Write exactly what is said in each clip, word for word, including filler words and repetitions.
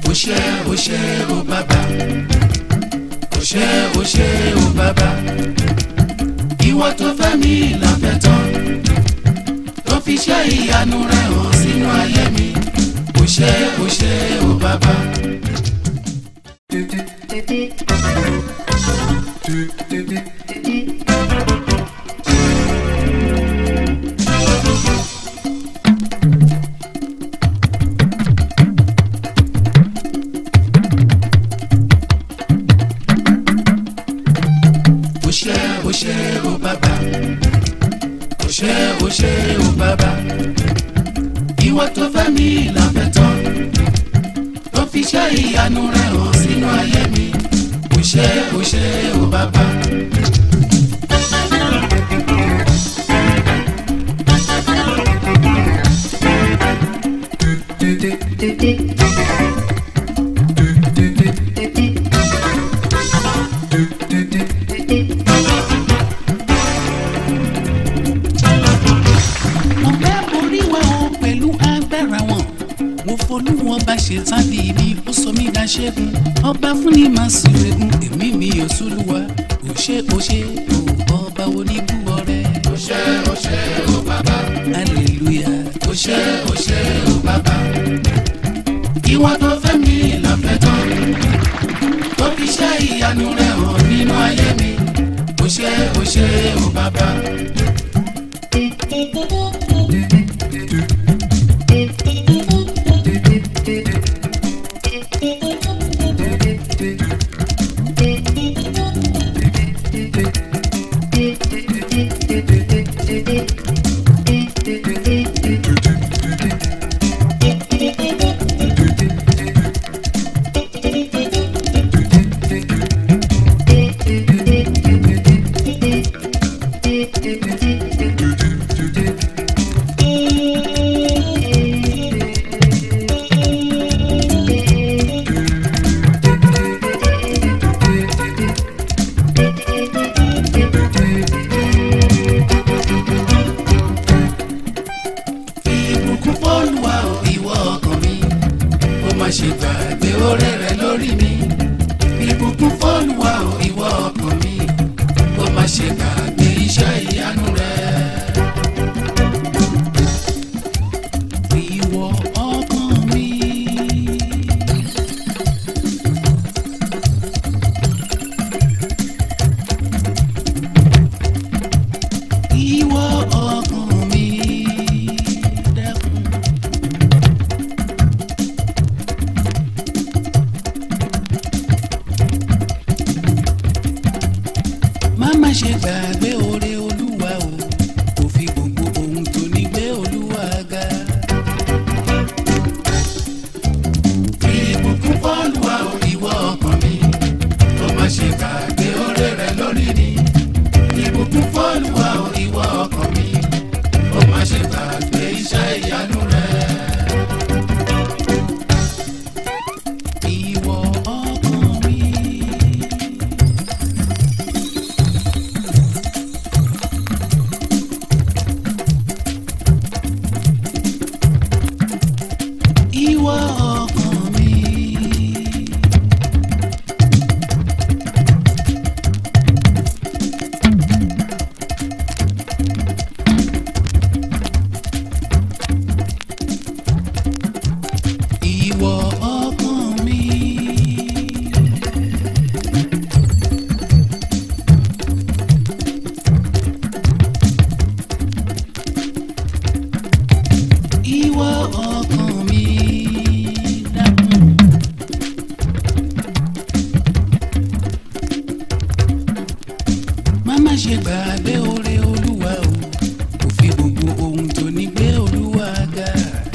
ó ṣé ó ṣé ó bàbá, ó ṣé ó ṣé ó bàbá. Ìwọ tó fẹ́ mi láfẹ́ tán, tó fi ṣe ìyanu rẹ̀ hàn sínú ayé mi, ó ṣé ó ṣé ó bàbá. Ó ṣé ó ṣé ó bàbá, ó ṣé ó ṣé ó bàbá. Ìwọ tó fẹ́ mi láfẹ́ tán, tó fi ṣe ìyanu rẹ̀ hàn sínú ayé mi, ó ṣé ó ṣé ó bàbá. Olúwa bá ṣe tábì mi ó sọ mí dá ṣẹ́gun, ọba fún ni màá sì rẹ̀gùn, èmi mi ò súlùwà. Ó ṣé ó ṣé ó ọba oníbú ọrẹ. Ó ṣé ó ṣé ó bàbá, hallelujah. Ó ṣé ó ṣé ó bàbá. Ìwọ tó fẹ́ mi láfẹ́ tán, tó fi ṣe ìyanu rẹ̀ hàn nínú ayé mi, ó ṣé ó ṣé ó bàbá. Má ṣe gbàgbé oore rẹ̀ lórí mi, ìbùkún f'Olúwa o ìwọ ọkàn mi, ó má ṣe gbàgbé iṣẹ́ ìyanu rẹ̀. Ìwọ ọkàn mi, ìwọ ọkàn mi, dákun. Má ṣe gbàgbé oore Olúwa o, kò fi gbogbo ohun tó ní gbé Olúwa ga. Ìbùkún f'Olúwa o ìwọ ọkàn mi, ó má ṣe gbàgbé oore rẹ̀ lórí mi. Ìbùkún f'Olúwa o ìwọ ọkàn mi, ó má ṣe gbàgbé iṣẹ́ ìyanu rẹ̀. Ìwọ ọkàn mi. Ìwọ ọkàn mi, ìwọ ọkàn mi, ìwọ ọkàn mi. Má ṣe gbàgbé oore Olúwa o, kò fi gbogbo ohun tó ní gbé Olúwa ga.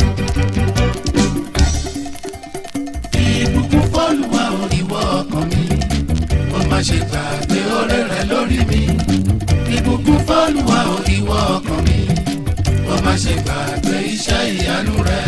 Ìbùkún f'Olúwa o ìwọ ọkàn mi, ó má ṣe gbàgbé oore rẹ̀ lórí mi. Ìbùkún f'Olúwa o ìwọ ọkàn mi, ó má ṣe gbàgbé iṣẹ́ ìyanu rẹ̀.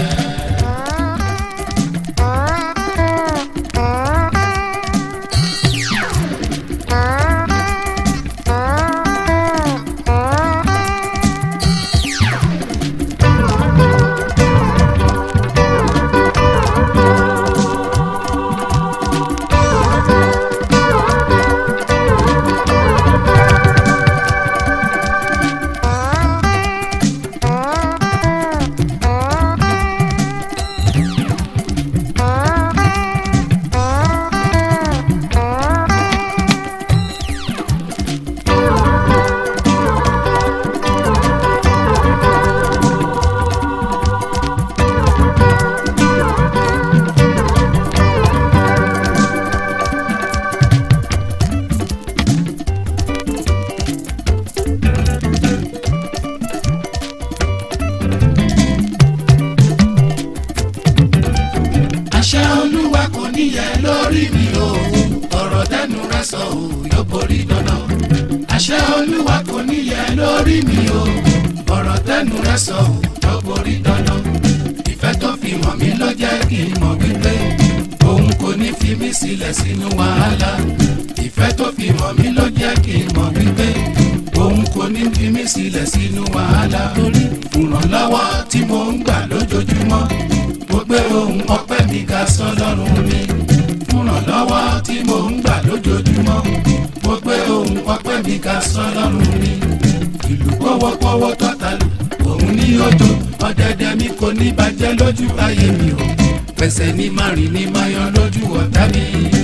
kò níyẹ lórí mi o ọ̀rọ̀ tẹnu rẹ sọ o yóò borí dandan. àṣẹ olúwa kò níyẹ lórí mi o ọ̀rọ̀ tẹnu rẹ sọ o yóò borí dandan. ìfẹ́ tó fi hàn mí ló jẹ́ kí n mọ̀ wípé òun kò ní fi mí sílẹ̀ sínú wàhálà. ìfẹ́ tó fi hàn mí ló jẹ́ kí n mọ̀ wípé òun kò ní fi mí sílẹ̀ sínú wàhálà. torí ìrànlọ́wọ́ tí mo ń gbà lójoojúmọ́ mo gbé ohùn ọpẹ́ mi ga sọ́lọ́run mi. ìrànlọ́wọ́ tí mo ń gbà lójoojúmọ́ mo gbé ohùn ọpẹ́ mi ga sọ́lọ́run mi. ìlú pọ́wọ́pọ́wọ́ tọ́ta lù òun ní òjò ọ̀dẹ̀dẹ̀ mi kò ní bàjẹ́ lójú ayé mi o. pẹ̀sẹ̀ ní márìn ní máyán lójú ọ̀tá mi.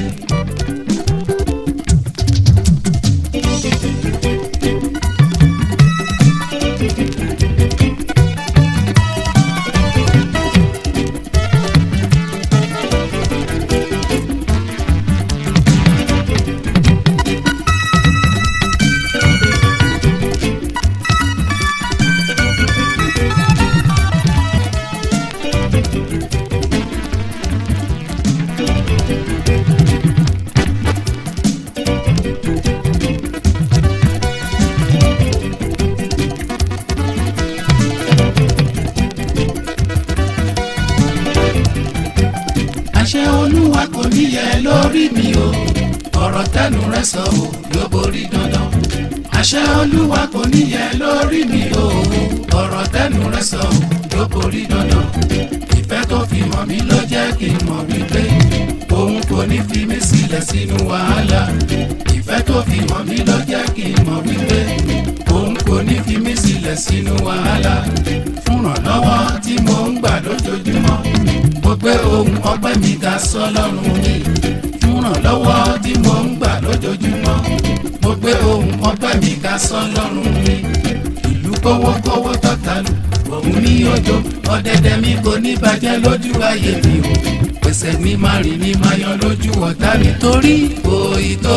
àṣẹ olúwa kò níyẹ lórí mi o ọ̀rọ̀ tẹnu rẹ sọ o yóò borí dandan. àṣẹ olúwa kò níyẹ lórí mi o ọ̀rọ̀ tẹnu rẹ sọ o yóò borí dandan. ìfẹ́ tó fi hàn mí ló jẹ́ kí n mọ̀ wípé òun kò ní fi mí sílẹ̀ sínú wàhálà. ìfẹ́ tó fi hàn mí ló jẹ́ kí n mọ̀ wípé òun kò ní fi mí sílẹ̀ sínú wàhálà. fúnrànlọ́wọ́ tí mo ń gbà lójoojúmọ́ mo gbé ohùn ọpẹ́ mi ga sọ́lọ́run mi. fúnrànlọ́wọ́ tí mo ń gbà lójoojúmọ́ mo gbé ohùn ọpẹ́ mi ga sọ́lọ́run mi. ìlú kọ́wọ́kọ́wọ́ tọ́ta lù òun ní òjò ọ̀dẹ̀dẹ̀ mi kò ní bàjẹ́ lójú ayé mi o. pẹ̀sẹ̀ ní márìn ní máyán lójú ọ̀tá mi torí òyìnbó.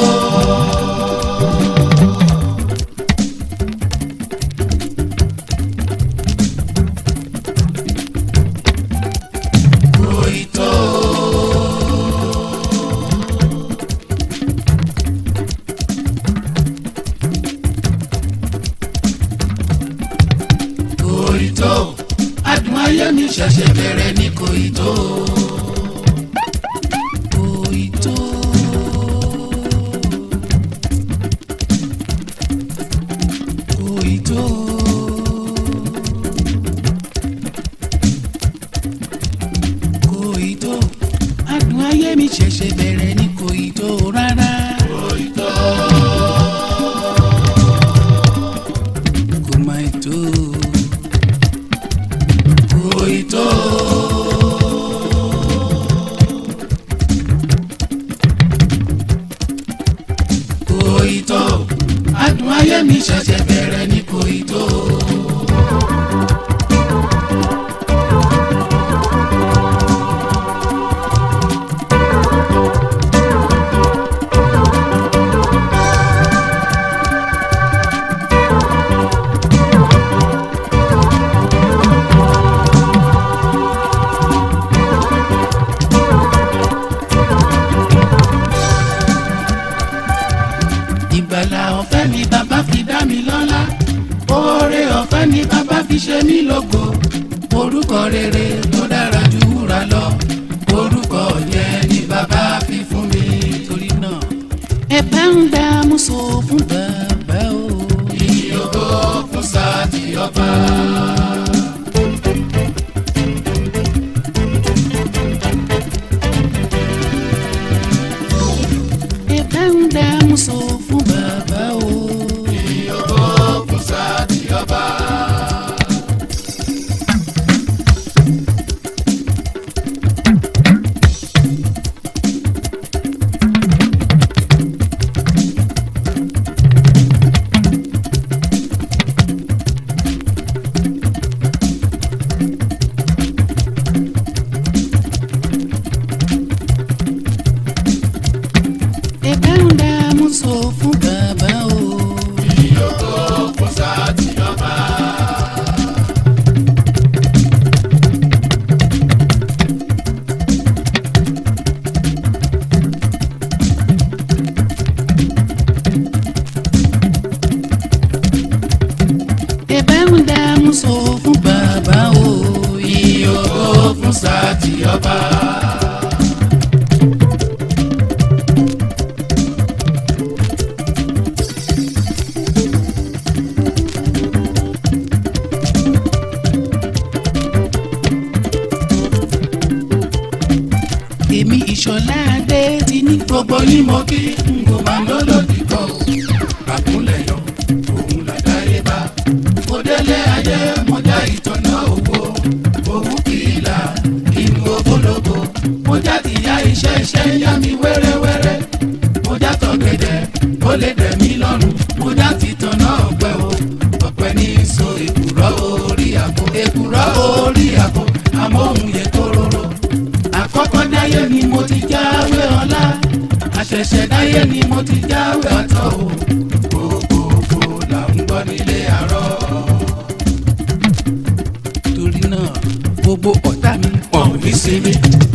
Kòìtó adùn ayé mi ṣẹ̀ṣẹ̀ bẹ̀rẹ̀ ní Kòìtó. Kòìtó. Kòìtó. Kòìtó adùn ayé mi ṣẹ̀ṣẹ̀ bẹ̀rẹ̀ ní Kòìtó rárá. Kòìtó. Kò máa tó. Kòìtó. Kòìtó adùn ayé mi ṣẹ̀ṣẹ̀ bẹ̀rẹ̀ ní Kòìtó. Ìgbàlà ọ̀fẹ́ ni bàbá fi dá mi lọ́lá, oore ọ̀fẹ́ ni bàbá fi ṣe mí lógo. Orúkọ rere tó dára ju wúrà lọ, orúkọ yẹn ni bàbá fi fún mi. Torí náà ẹ̀bẹ̀ ń dá múso fún bàbá o. Ìyókò fún sáà tí ọba. Ẹ̀bẹ̀ ń dá múso fún bàbá o. Ìyókò fún sáà tí ọba. Ẹ̀bẹ̀ ń dá múso fún bàbá o. Ìyókò fún sáà tí ọba. èmi ìṣọ̀lá adé ti ní gbogbo yín mo kí n kò máa lólòdì kan o. àkúnlẹ̀ yọ òun làdáyé bá mo délé ayé mo já ìtọ́nà owó òun kì í là inú ogologo mo já tìyá iṣẹ́ iṣẹ́ yá mi wẹ́rẹ́wẹ́rẹ́ mo já tọ̀gẹ̀dẹ̀ ó lè dẹ̀ mí lọ́rùn mo já tìtọ́nà ọ̀pẹ o ọ̀pẹ ní so èkùrọ́ orí àpò èkùrọ́ orí àpò àmọ́ òun yẹ kóróró. àkọ́kọ́ dáyé ni mo ti jáwé ọlá àṣẹ̀ṣẹ̀ dáyé ni mo ti jáwé ọ̀tọ̀ o gbogbogbò là ń gbọ́ nílé àárọ̀. torí náà gbogbo ọ̀tá mi wọn ò ní sinmi.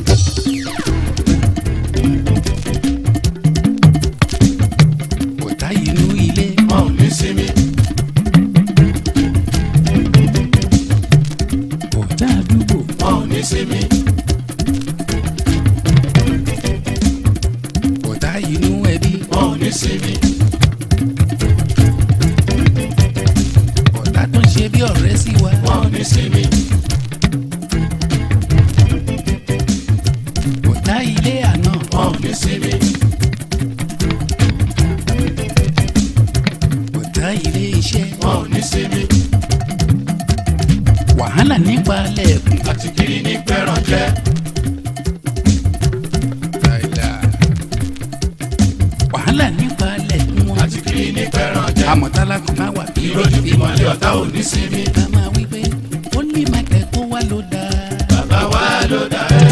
ọ̀tá inú ilé wọn ò ní sinmi. ọ̀tá àdúgbò wọn ò ní sinmi. ọ̀tá inú ẹbí wọn ò ní sinmi. ọ̀tá tó ń ṣe bí ọ̀rẹ́ sí wa wọn ò ní sinmi. ọ̀tá ilé àná wọn ò ní sinmi. ọ̀tá ilé iṣẹ́ wọn ò ní sinmi. wàhálà nípa lẹ́ẹ̀kùn àti kiri ní pẹ́ràn jẹ́. wàhálà nípa lẹ́ẹ̀kùn wọn àti kiri ní pẹ́ràn jẹ́. àmọ̀tálá kan máa wà bí ìròyìn ìmọ̀lẹ́ ọ̀tá ò ní sinmi. ká máa wí pé ó ní mákẹ́ kó wá ló dáa. bàbá wa ló dáa ẹ́.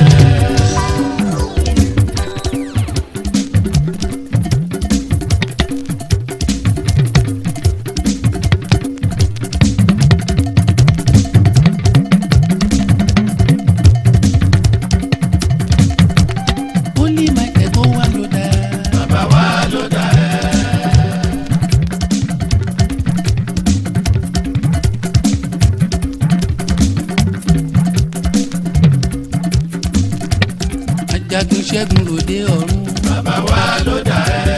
jagun ṣẹ́gun lòdì ọ̀run. bàbá wa ló dá ẹ.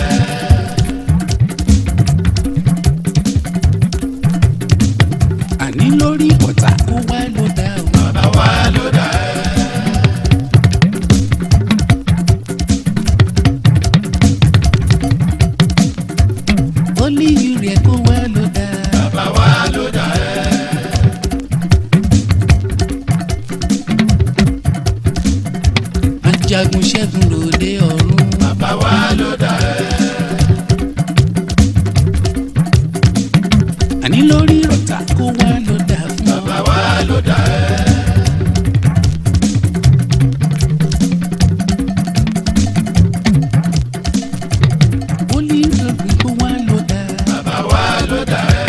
àní lórí ọ̀tá kó wá ló dá o. bàbá wa ló dá ẹ. ó ní ìrì ẹ̀ kó wá ló dá. bàbá wa ló dá ẹ. jagun ṣẹ́gun lòdì ọ̀run. bàbá wa ló dá ẹ. àní lórí ọ̀tá kó wá ló dá fún ọ. bàbá wa ló dá ẹ. ó ní lórí kó wá ló dá. bàbá wa ló dá ẹ.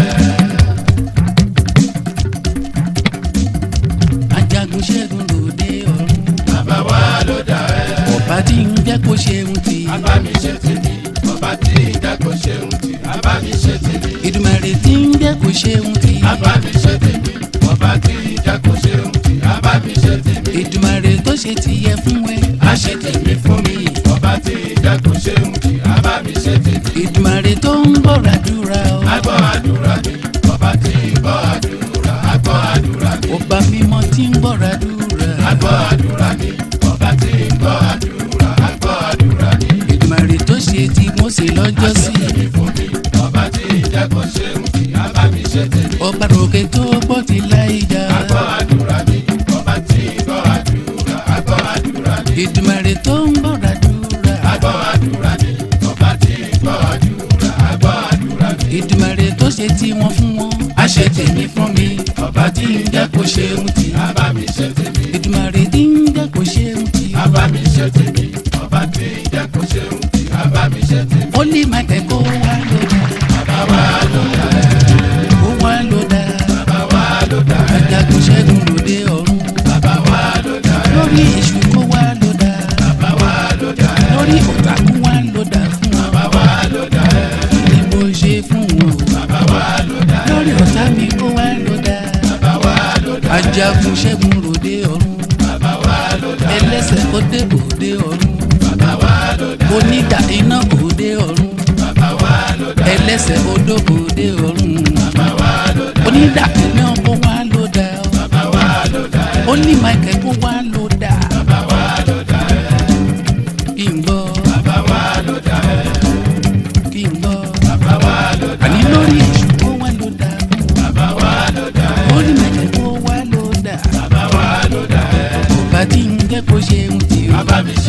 ajagun ṣẹ́gun lòdì ọ̀run. bàbá wa ló dá ẹ. ọba tí ń jẹ́ kó ṣeun tì. abá mi ṣe tèmi. ọba tí ń jẹ́ kó ṣeun tì. abá mi ṣe tèmi. Ìdùmarè tí ń jẹ́ kó ṣeun tì. abá mi ṣe tèmi. ọba tí ń jẹ́ kó ṣeun tì. abá mi ṣe tèmi. Ìdùmarè tó ṣe tìyẹ fún ẹ. a ṣe tèmi fún mi. ọba tí ń jẹ́ kó ṣeun tì. abá mi ṣe tèmi. Ìdùmarè tó ń gbọ́ àdúrà o. a gbọ́ àdúrà mi. ọba tí ń gbọ́ àdúrà. a gbọ́ àdúrà mi. ọba mímọ́ tí ń gbọ́ àdúrà. a gbọ́ àdúrà mi. ọba tí ń gbọ́ àdúrà. a gbọ́ àdúrà mi. Ìdùmarè tó ṣe ti Mósè lọ́jọ́ sí. a ṣe tèmi fún mi. ọba tí ń jẹ́ kó ṣeun tì. abá mi ṣe tèmi. ọba ròkè tó gbọ́ ti Láíjà. a gbọ́ àdúrà mi. ọba tí ń gbọ́ àdúrà. a gbọ́ àdúrà mi. Ìdùmarè tó ń gbọ́ àdúrà. a gbọ́ àdúrà mi. ọba tí ń gbọ́ àdúrà. a gbọ́ àdúrà mi. Ìdùmarè tó ṣe ti wọn fún wọn. a ṣe tèmi fún mi. ọba tí ń jẹ́ kó ṣeun tì. abá mi ṣe tèmi. Ìdùmarè tí ń jẹ́ kó ṣeun tì. abá mi ṣe tèmi. ọba tí ń jẹ́ kó ṣeun tì. abá mi ṣe tèmi. ó ní mákẹ́ kó wá ló dá. bàbá wa ló dá ẹ. kó wá ló dá. bàbá wa ló dá ẹ. ajagun ṣẹ́gun lòdì ọ̀run. bàbá wa ló dá ẹ. lórí èṣù kó wá ló dá. bàbá wa ló dá ẹ. lórí ọ̀tá kó wá ló dá fún wọn. bàbá wa ló dá ẹ. ní mo ṣe fún wọn. bàbá wa ló dá ẹ. lórí ọ̀tá mi kó wá ló dá. bàbá wa ló dá ẹ. ajagun ṣẹ́gun lòdì ọ̀run. bàbá wa ló dá ẹ. ẹlẹ́sẹ̀ kó dé òde ọ̀run. bàbá wa ló dá ẹ. onídà iná òde ọ̀run. bàbá wa ló dá ẹ. ẹlẹ́sẹ̀ odò òde ọ̀run. bàbá wa ló dá ẹ. onídà iná kó wá ló dá ọ. bàbá wa ló dá ẹ. ó ní mákẹ́ kó wá ló dá. bàbá wa ló dá ẹ.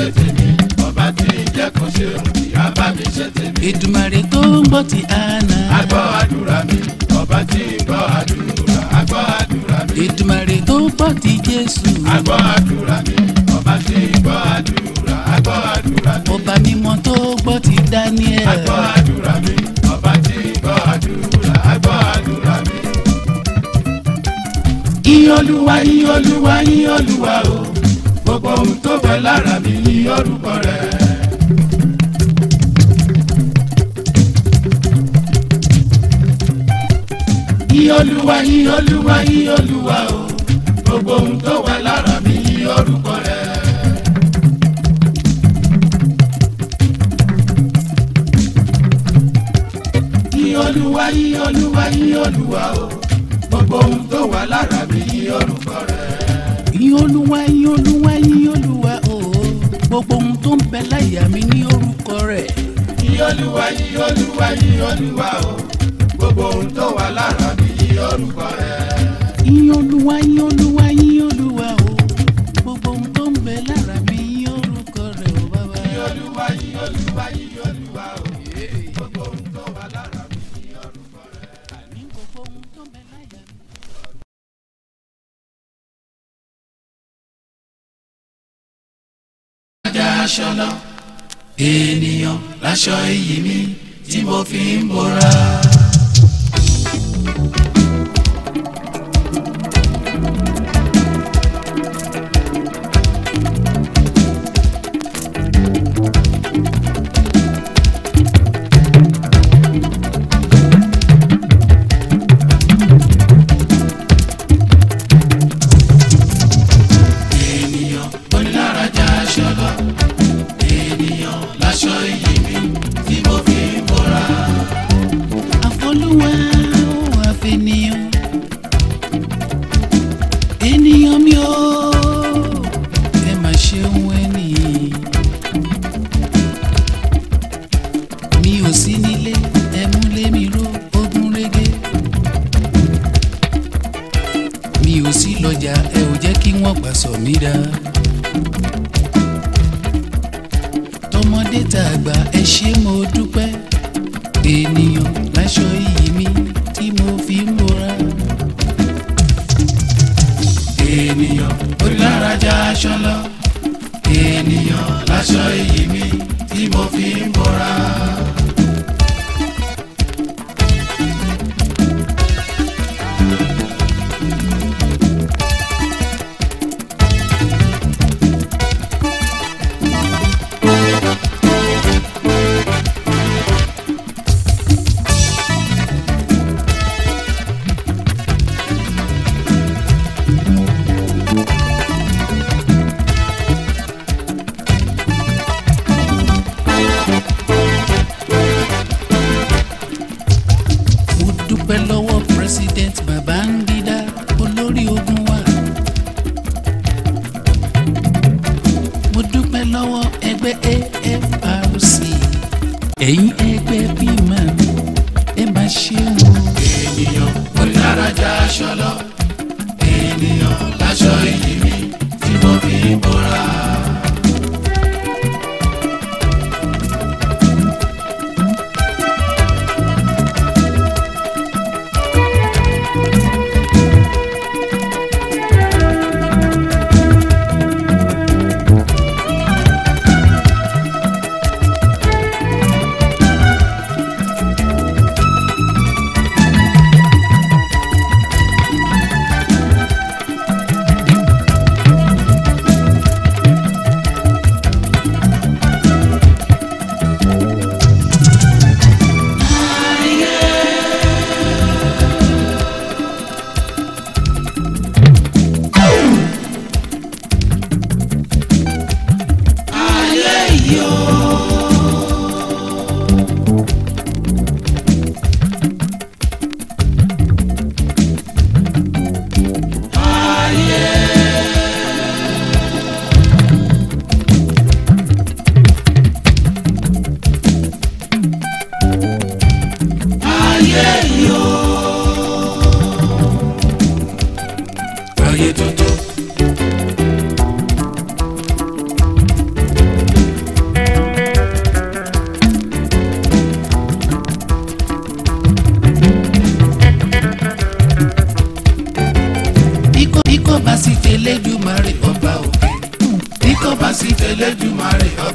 tèmi ọba tí ń jẹ́ kó ṣe ohun tí a bá mi ṣe tèmi. Èdùmàrè tó ń gbọ́ ti àná. a gbọ́ àdúrà mi ọba tí ń gbọ́ àdúrà a gbọ́ àdúrà mi. Èdùmàrè tó ń gbọ́ ti Jésù. a gbọ́ àdúrà mi ọba tí ń gbọ́ àdúrà a gbọ́ àdúrà mi. Ọba mímọ́ tó gbọ́ ti Daniel. a gbọ́ àdúrà mi ọba tí ń gbọ́ àdúrà a gbọ́ àdúrà mi. Yìn Olúwa yìn Olúwa yìn Olúwa o gbogbo ohun tó bẹ lára mi ní orúkọ rẹ̀. Yìn Olúwa yìn Olúwa yìn Olúwa o gbogbo ohun tó wà lára mi ní orúkọ rẹ̀. Yìn Olúwa yìn Olúwa yìn Olúwa o gbogbo ohun tó wà lára mi ní orúkọ rẹ̀. Yìn Olúwa yìn Olúwa yìn Olúwa o gbogbo ohun tó ń bẹ láyà mi ní orúkọ rẹ̀. Yìn Olúwa yìn Olúwa yìn Olúwa o gbogbo ohun tó wà lára mi ní orúkọ rẹ̀. Yìn Olúwa yìn Olúwa yìn Olúwa o gbogbo ohun tó ń bẹ lára mi ní orúkọ rẹ̀ o bàbá. Yìn Olúwa yìn Olúwa yìn Olúwa o gbogbo ohun tó wà lára mi ní orúkọ rẹ̀. Àní gbogbo ohun tó ń bẹ láyà mi. Aṣọ lọ ènìyàn láṣọ iyì mi tí mo fi ń bora. Ènìyàn onílárajà aṣọ lọ. Ènìyàn láṣọ iyì mi tí mo fi ń bora. Àfọlúwa ó àfẹnìyàn ènìyàn mi ó ẹ má ṣeun ẹni. Mi ò sí nílé ẹ múlé mi ró ogún régé. Mi ò sí lọ́jà ẹ ò jẹ́ kí wọ́n gbà sọ mí dá. Tọmọdé tàgbà ẹ ṣé mo dúpẹ́. Ènìyàn láṣọ iyì mi tí mo fi ń bora. Ènìyàn onílárajà aṣọ lọ. Ènìyàn láṣọ iyì mi tí mo fi ń bora. Mo dúpẹ́ lọ́wọ́ President Babangida olórí ogun wa. Mo dúpẹ́ lọ́wọ́ ẹgbẹ́ A F R C ẹ̀yin ẹgbẹ́ bímọ ẹ má ṣeun o. Ènìyàn onílárajà aṣọ lọ. Ènìyàn láṣọ iyì mi tí mo fi ń bora.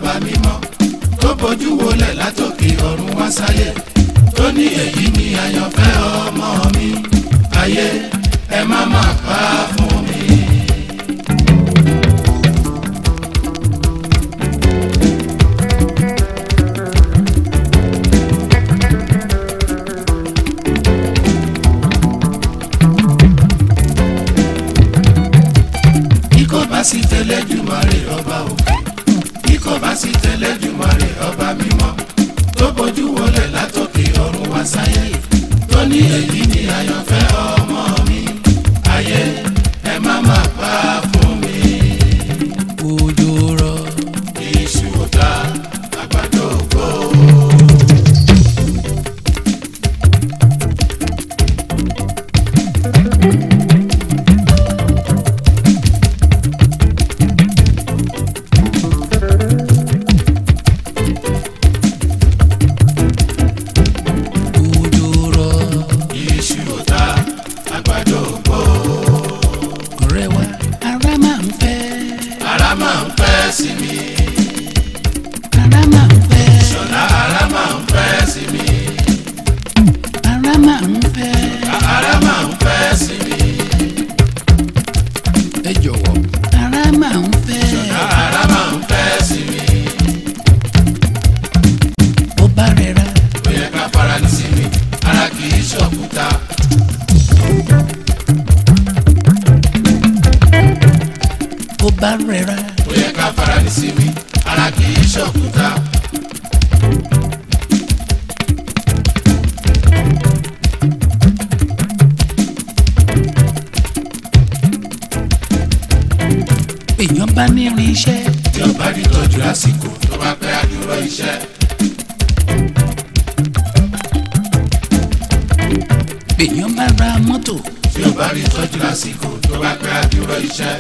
ọba mímọ́ tó bójú wọlẹ̀ látòkè ọ̀run wá sáyé tó ní èyí ni àyànfẹ́ ọmọ mi ayé ẹ má má pa fún mi. sì tẹ̀lé Jùmọ̀rè ọba òkè bí kò bá sì tẹ̀lé Jùmọ̀rè ọba mímọ́ tó bójú wọlé látòkè ọ̀run wá sáyé tó ní èyí ni àyànfẹ́ ọmọ mi ayé ẹ má má pa fún mi. Òjò rọ̀ iṣu ta àgbàdo gbó. Èèyàn bá ní irin iṣẹ́ tí ó bá rí tọ́jú lásìkò tó bá pẹ́ àdúró iṣẹ́. Èèyàn bá ra mọ́tò tí ó bá rí tọ́jú lásìkò tó bá pẹ́ àdúró iṣẹ́.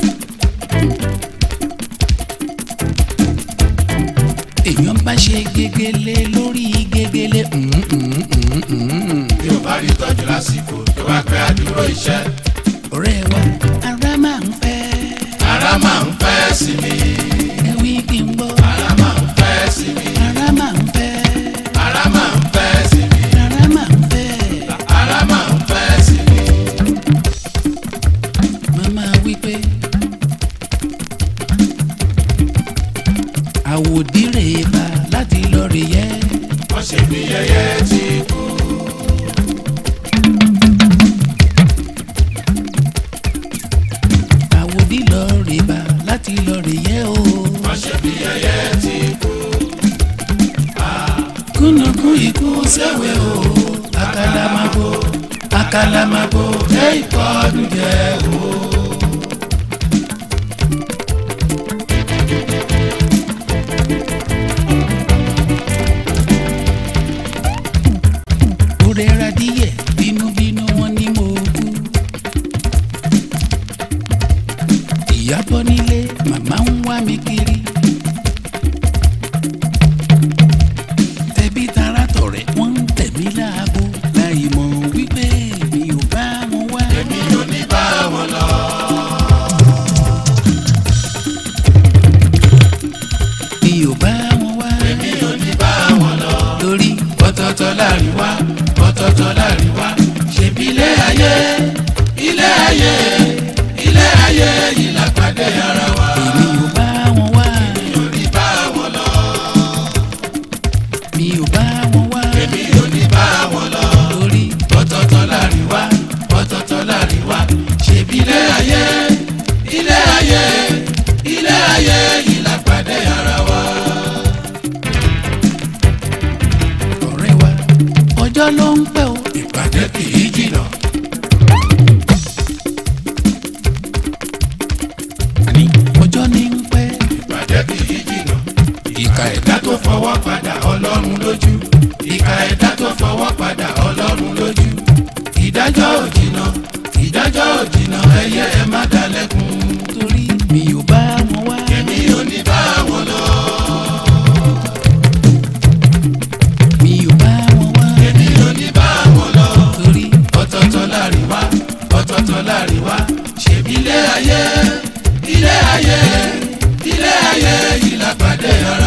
Èèyàn bá ṣe gegele lórí gegele tí ó bá rí tọ́jú lásìkò tó bá pẹ́ àdúró iṣẹ́. Ọ̀rẹ́ wa ara máa ń fẹ́. Ara máa ń fẹ́ sí mi. Ẹ wí kí n gbọ́. Ara máa ń fẹ́ sí mi. Ara máa ń fẹ́. Ara máa ń fẹ́ sí mi. Ara máa ń fẹ́. Ara máa ń fẹ́ sí mi. Màmá wí pé àwòdìrè bá láti lọ rè yẹ. Wọ́n ṣe bí yẹyẹ ti kú. Àwòdì lọ rè bá láti lọ rè yẹ o. Wọ́n ṣe bí yẹyẹ ti kú. Kúnnùkún ikú sẹ́wé o. Àkàlàmàgbò àkàlàmàgbò jẹ́ ìkọ́dún jẹ́ o. Òrẹ́ra díẹ̀ bínúbínú wọn ni mo kú. Ìyábọ̀ nílé màmá ń wá mi kiri. Tẹbí tará tọ̀rẹ́ wọ́n ń tẹ̀ mí láago láì mọ̀ wípé mi ò bá wọn wá. Èmi ò ní bá wọn lọ. Mi ò bá wọn wá. Èmi ò ní bá wọn lọ. Torí ọ̀tọ̀ọ̀tọ̀ láàrin wa ọ̀tọ̀ọ̀tọ̀ láàrin wa ṣebí ilé ayé ilé ayé ilé ayé yìí la pàdé ara wa. èmi ò bá wọn wá. Èmi ò ní bá wọn lọ. Mi ò bá wọn wá. Èmi ò ní bá wọn lọ. Torí ọ̀tọ̀ọ̀tọ̀ láàrin wa ọ̀tọ̀ọ̀tọ̀ láàrin wa ṣebí ilé ayé ilé ayé ilé ayé yìí la pàdé ara wa. ọ̀rẹ́ wa ọjọ́ ló ń pẹ́ o. Ìpàdé kì í jìnnà. Àní ọjọ́ ní ń pẹ́. Ìpàdé kì í jìnnà. Ìkà ẹ̀dá tó fọwọ́ padà Ọlọ́run lójú. Ìkà ẹ̀dá tó fọwọ́ padà Ọlọ́run lójú. Ìdájọ́ ò jìnnà. Ìdájọ́ ò jìnnà. Ẹyẹ ẹ má dalẹ́kun. Torí mi ò bá wọn wá. Èmi ò ní bá wọn lọ. Mi ò bá wọn wá. Èmi ò ní bá wọn lọ. Torí ọ̀tọ̀ọ̀tọ̀ láàrin wa ọ̀tọ̀ọ̀tọ̀ láàrin wa ṣebí ilé ayé ilé ayé ilé ayé yìí la pàdé ara.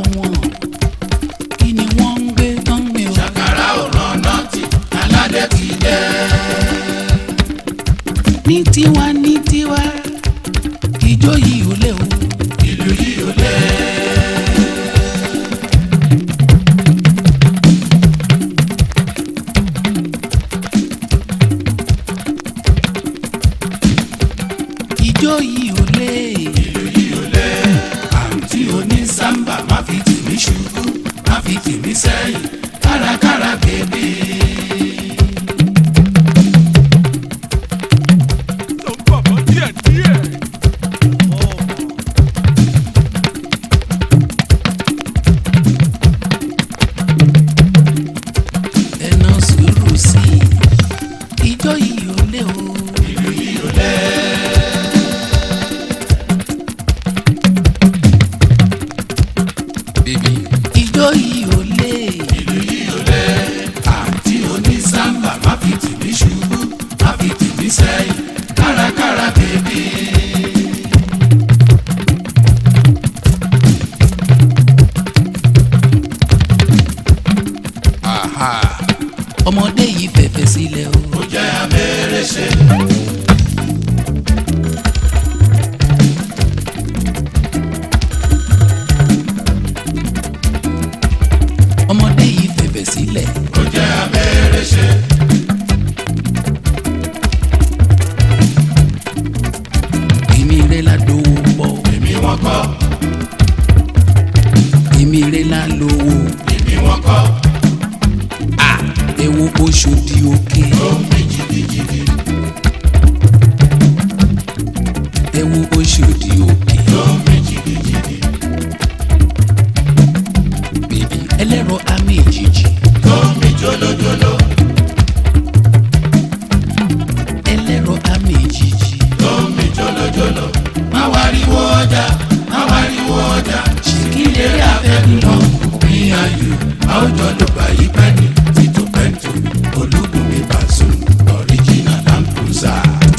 wọn kí ni wọ́n ń gbé tán mi o. ṣàkàrà ò ràn nọ́ọ̀tì aládé ti dé. ní tiwa ní tiwa ìjó yìí ò lé o. ìlú yìí ò lé. ìjó yìí ò lé. ìlú yìí ò lé. àǹtí oní sámbà má fi tì mí ṣubú má fi tì mí sẹ́yìn kárakára bèbí. ẹnà sùúrù sí i ìjó yìí ò lé o. ìlú yìí ò lé. bèbí ìjó yìí ò lé. ìlú yìí ò lé. àǹtí oní sámbà má fi tì mí ṣubú má fi tì mí sẹ́yìn kárakára bèbí. ọmọdé yìí fẹ̀fẹ̀ sílẹ̀ o. ó jẹ́ abẹ́rẹ́ ṣe. ọmọdé yìí fẹ̀fẹ̀ sílẹ̀. ó jẹ́ abẹ́rẹ́ ṣe. èmi rẹ̀ la dówó pọ̀. èmi wọn kọ́. èmi rẹ̀ la lówó. èmi wọn kọ́. ewo oṣù di òkè. ó ń fi jìbìjìbì. ewo oṣù di òkè. ó ń fi jìbìjìbì. bèbí ẹlẹ́rọ àmì ìjìjì. ó ń fi jólójóló. ẹlẹ́rọ àmì ìjìjì. ó ń fi jólójóló. má wariwo ọjà má wariwo ọjà. ṣìkìlẹ̀ abẹ́ni lọ. ní ayò àwùjọ ló bá yí pẹ́ẹ́nì títún pẹ́ńtò olúbùnmi bàṣọ ọ̀ríjìnà lampusa.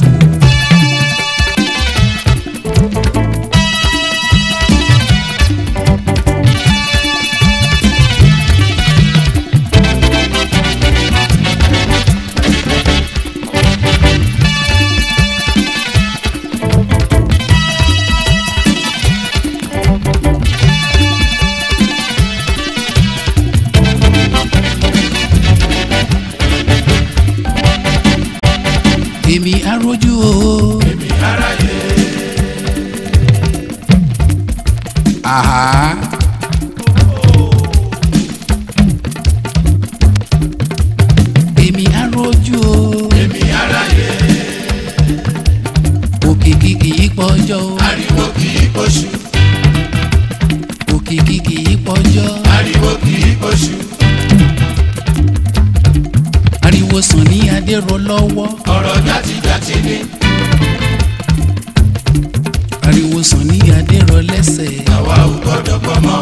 èmi arójú o. èmi aráyé. àhá. èmi arójú o. èmi aráyé. òkìkí kì í pọ́jọ́ o. ariwo kì í pọ̀ṣù. òkìkí kì í pọ́jọ́. ariwo kì í pọ̀ṣù. ariwo sàn ní adéró lọ́wọ́. ọ̀rọ̀ játijàti ni. ariwo sàn ní adéró lẹ́sẹ̀. àwa ò gbọ́dọ̀ gbọ́ mọ́.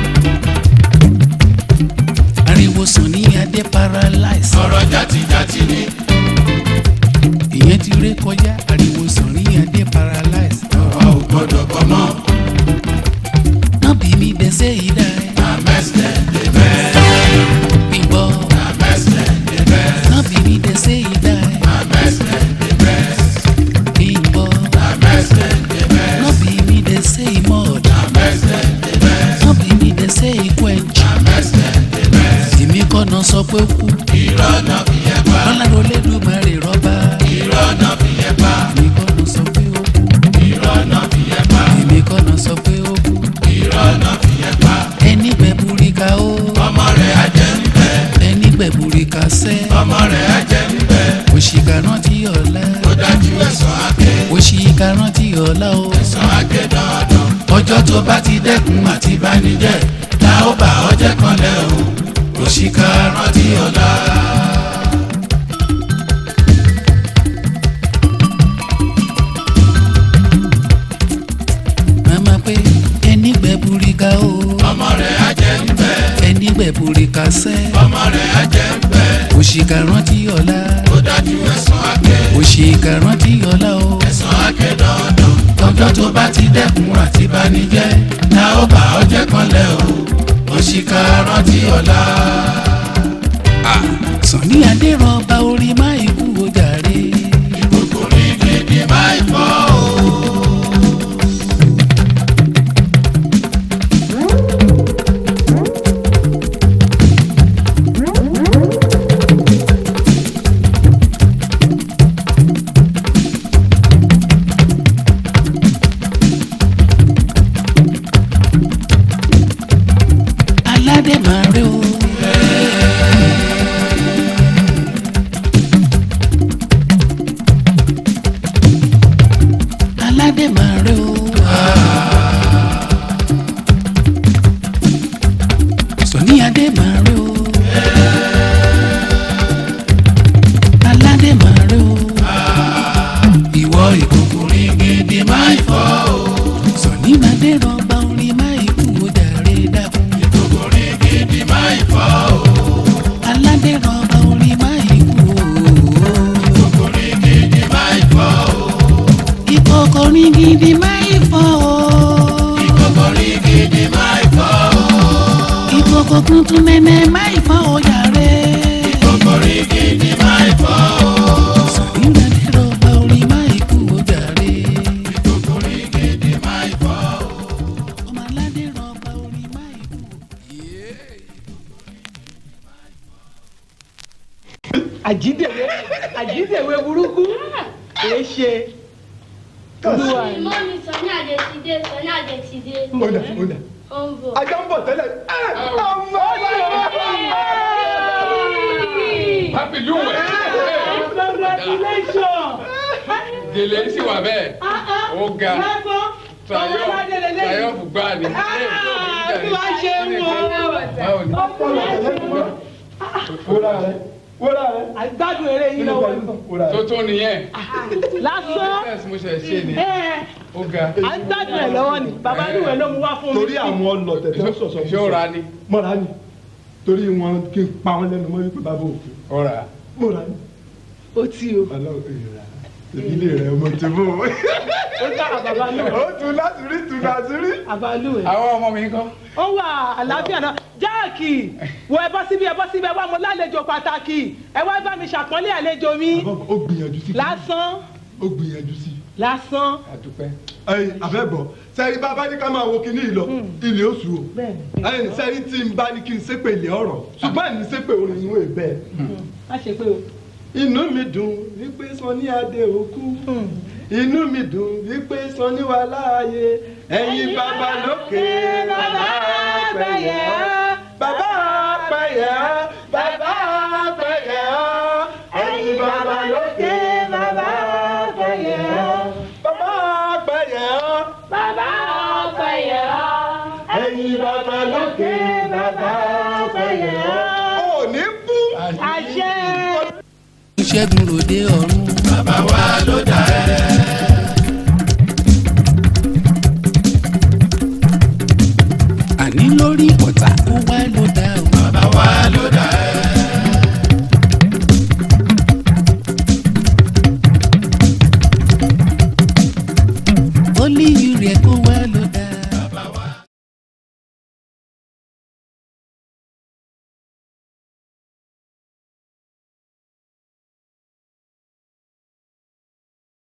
ariwo sàn ní adé paralyze. ọ̀rọ̀ játijàti ni. ìyẹn ti ré kọjá ariwo sàn ní adé paralyze. àwa ò gbọ́dọ̀ gbọ́ mọ́. náà bí mi dẹ́sẹ̀ yìí dá ẹ. na mẹ́sẹ̀ lè bẹ́ẹ̀. gbígbọ́. na mẹ́sẹ̀ lè bẹ́ẹ̀. náà bí mi dẹ́sẹ̀ yìí dá ẹ. na mẹ́sẹ̀ lè bẹ́ẹ̀. gbígbọ́. na mẹ́sẹ̀ lè bẹ́ẹ̀. náà bí mi dẹ́sẹ̀ yìí mọ́ọ̀dà. na mẹ́sẹ̀ lè bẹ́ẹ̀. náà bí mi dẹ́sẹ̀ yìí quench. na mẹ́sẹ̀ lè bẹ́ẹ̀. èmi kọ́nà sọ pé kú. irọ́ náà fi yẹ pa. lọ́lárò lẹ́dùnmarè rọ́bà. irọ́ náà fi yẹ pa. èmi kọ́nà sọ pé ó kú. irọ́ náà fi yẹ pa. èmi kọ́nà sọ pé ó kú. irọ́ náà fi yẹ pa. ẹni gbẹ burika ó. ọmọ rẹ̀ á jẹ́ ń bẹ́. ẹni gbẹ burika sẹ́. ọmọ rẹ̀ á jẹ́ ń bẹ́. òṣìkà rántí ọ̀la. ó dájú ẹ̀sán àké. òṣìkà rántí ọ̀la o. ẹ̀sán àké dandan. ọjọ́ tó bá ti dẹ́kun àti bánijẹ́ la ó bá ọjẹ́ kan lẹ́ o. òṣìkà rántí ọ̀la. màmá pé ẹni gbẹ burika ó. ọmọ rẹ̀ á jẹ́ ń bẹ́. ẹni gbẹ burika sẹ́. ọmọ rẹ̀ á jẹ́ ń bẹ́. òṣìkà rántí ọ̀la. ó dájú ẹ̀sán àké. òṣìkà rántí ọ̀la o. ẹ̀sán àké dandan. ọjọ́ ọjọ́ tó bá ti dẹ́kun àti banijẹ́ la ó bá ọjẹ́ kanlẹ̀ o òṣìkà rántí ọ̀la. Sunny Adé rọba orí máa ikú o jàre. ìkòkò rí gidi máa ń fọ́ o. Aládé máa rí o. Aládé máa rí o. Sunny Adé máa rí o. Aládé máa rí o. ìwọ ìkòkò rí gidi máa ń fọ́ o. Sunny Adé rọba orí máa ikú o jàre dákun. ìkòkò rí gidi máa ń fọ́ o. Aládé rọba orí máa ikú o. ìkòkò rí gidi máa ń fọ́ o. Ìkòkò rí gidi máa ifọ̀ o. ìkòkò rí gidi máa ń fọ́ o. Ìkòkò tuntun nẹ́nẹ́ máa ifọ̀ o jàre. ìkòkò rí gidi máa ń fọ́ o. Sunny Adé rọba orí máa ikú o jàre. ìkòkò rí gidi máa ń fọ́ o. Ọmọ aládé rọba orí máa ikú o. àjídèwé àjídèwé burúkú èé ṣe olúwa Mọ́mí Sunny Adé ti dé, Sunny Adé ti dé. ó dà ó dà Ó ń bọ̀. ajá ń bọ̀ tẹ́lẹ̀ ọmọ Happy New Year. congratulations. Gèlè sì wà bẹ́ẹ̀. Ó ga. Tayọ̀ Tayọ̀ fùgbà ni. bí wàá ṣe ń wọ Báwo ni? wúrà rẹ wúrà rẹ àgbádùn eré yín lọ́wọ́ yìí. wúrà rẹ Tó tó nìyẹn. lásán Bẹ́ẹ̀ mo ṣe ṣe ni. ẹ Ó ga. àgbádùn ẹ lọ́wọ́ ni bàbá olúwẹ̀ ló mú wá fún mi. torí àwọn ọlọ̀tẹ̀ tó ń sọ̀sọ̀ Ṣé ó ra ni? mọ́ra ni torí wọn kí n pa wọn lẹ́nu mọ́ wípé bàbá òkú Ó ra. mọ́ra ni ó tí o. aláwọ̀ ìrora ìdílé rẹ ọmọ tí mo ó ká àbàbà ó olúwẹ̀. tún láti rí tún láti rí. àbá olúwẹ̀. Àwọn ọmọ mi kọ́. ó wà àlàáfíà náà jáàkì wo ẹ bọ́ síbi ẹ bọ́ síbi ẹ wá mo lálejò pàtàkì ẹ wá bá mi ṣàpọ́nlé àlejò mi àbọ̀ ó gbìyànjú sí. lásán ó gbìyànjú sí. lásán. Àdúpẹ́. ẹ̀yin àfẹ́bọ̀ sẹ́yìn bá bá ní ká máa wo kinní yìí lọ ilé oṣù o ẹ̀yin sẹ́yìn tí n bá ní kí n ṣépè ilé ọ̀rọ̀ ṣùgbọ́n ní ṣépè orin ìwé bẹ́ẹ̀. má ṣe pé o. inú mi dùn wípé Sunny Adé òkú inú mi dùn wípé Sunny wà láàyè ẹ̀yin bàbá lókè bàbá pẹ̀yẹ bàbá pẹ̀yẹ bàbá pẹ̀yẹ ẹ̀yin bàbá lókè bàbá pẹ̀yẹ bàbá pẹ̀yẹ Bàbá ọ̀pẹ̀yẹ ọ́. ẹ̀yin bàbá lókè bàbá pẹ̀yẹ. ò ní kú. àṣẹ. Ṣẹ́gun ròde ọ̀run. bàbá wa ló dá